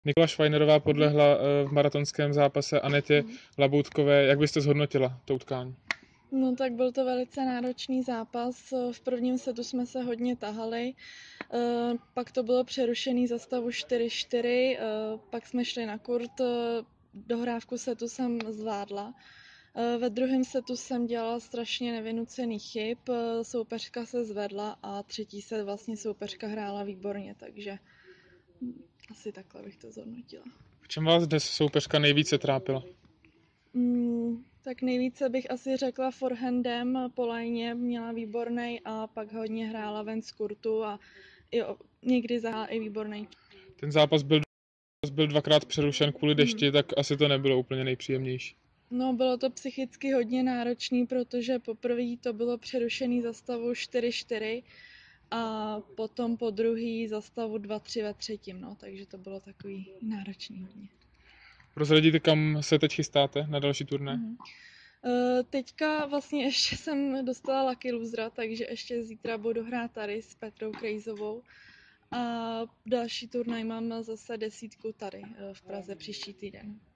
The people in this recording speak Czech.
Nikola Švajnerová podlehla v maratonském zápase Anetě Laboutkové. Jak byste zhodnotila to utkání? No tak byl to velice náročný zápas. V prvním setu jsme se hodně tahali, pak to bylo přerušený za stavu 4-4, pak jsme šli na kurt, dohrávku setu jsem zvládla. Ve druhém setu jsem dělala strašně nevynucený chyb, soupeřka se zvedla a třetí set vlastně soupeřka hrála výborně, takže asi takhle bych to zhodnotila. V čem vás dnes soupeřka nejvíce trápila? Tak nejvíce bych asi řekla forehandem po lajně, měla výborný a pak hodně hrála ven z kurtu a někdy zahrála i výborný. Ten zápas byl dvakrát přerušen kvůli dešti, tak asi to nebylo úplně nejpříjemnější. No, bylo to psychicky hodně náročný, protože poprvé to bylo přerušený za stavu 4-4 a potom po druhý za stavu 2-3 ve třetím, no, takže to bylo takový náročný hodně. Prozradíte, kam se teď chystáte na další turné? Teďka vlastně ještě jsem dostala Lucky Losera, takže ještě zítra budu hrát tady s Petrou Krejzovou. A další turnaj mám zase 10 tady v Praze příští týden.